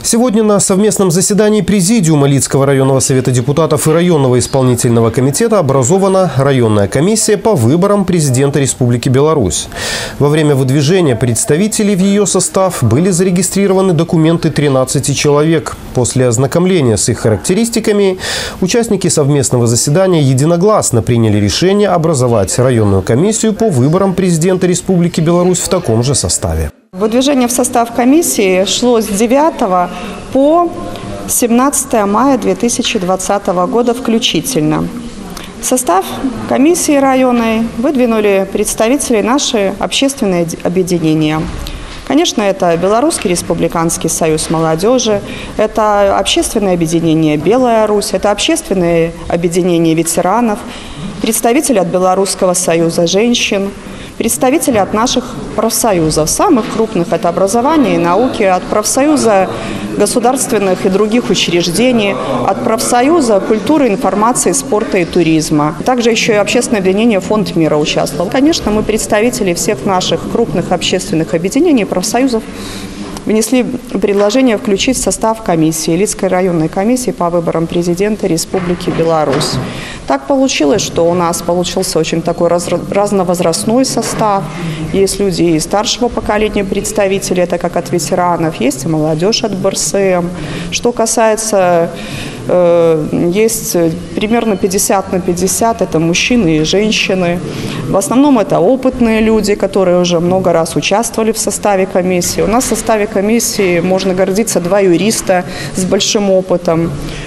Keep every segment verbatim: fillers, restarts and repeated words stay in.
Сегодня на совместном заседании Президиума Лидского районного совета депутатов и районного исполнительного комитета образована районная комиссия по выборам президента Республики Беларусь. Во время выдвижения представителей в ее состав были зарегистрированы документы тринадцати человек. После ознакомления с их характеристиками участники совместного заседания единогласно приняли решение образовать районную комиссию по выборам президента Республики Беларусь в таком же составе. Выдвижение в состав комиссии шло с девятого по семнадцатое мая две тысячи двадцатого года включительно. В состав комиссии районной выдвинули представители наши общественные объединения. Конечно, это Белорусский республиканский союз молодежи, это общественное объединение «Белая Русь», это общественное объединение ветеранов, представители от Белорусского союза женщин, представители от наших профсоюзов, самых крупных – это образование и науки, от профсоюза государственных и других учреждений, от профсоюза культуры, информации, спорта и туризма. Также еще и общественное объединение «Фонд мира» участвовал. Конечно, мы представители всех наших крупных общественных объединений и профсоюзов внесли предложение включить в состав комиссии, Лидской районной комиссии по выборам президента Республики Беларусь. Так получилось, что у нас получился очень такой раз, разновозрастной состав. Есть люди и старшего поколения представители, это как от ветеранов, есть и молодежь от БРСМ. Что касается, э, есть примерно пятьдесят на пятьдесят, это мужчины и женщины. В основном это опытные люди, которые уже много раз участвовали в составе комиссии. У нас в составе комиссии можно гордиться два юриста с большим опытом.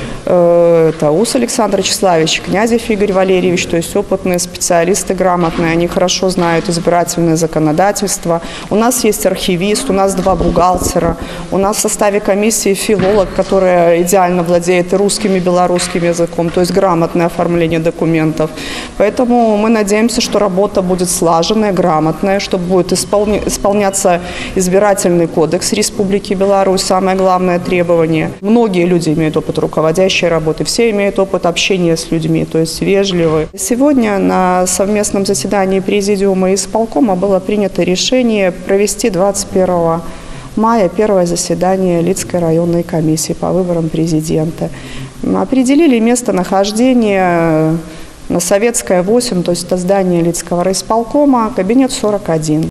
Это Ус Александр Вячеславович, Князев Игорь Валерьевич, то есть опытные специалисты, грамотные, они хорошо знают избирательное законодательство. У нас есть архивист, у нас два бухгалтера, у нас в составе комиссии филолог, который идеально владеет и русским, и белорусским языком, то есть грамотное оформление документов. Поэтому мы надеемся, что работа будет слаженная, грамотная, что будет исполня... исполняться избирательный кодекс Республики Беларусь, самое главное требование. Многие люди имеют опыт руководящей работы, все имеют опыт общения с людьми, то есть вежливые. Сегодня на совместном заседании Президиума и исполкома было принято решение провести двадцать первого мая первое заседание Лидской районной комиссии по выборам президента. Определили местонахождение на Советская, восемь, то есть это здание Лидского райисполкома, кабинет сорок один.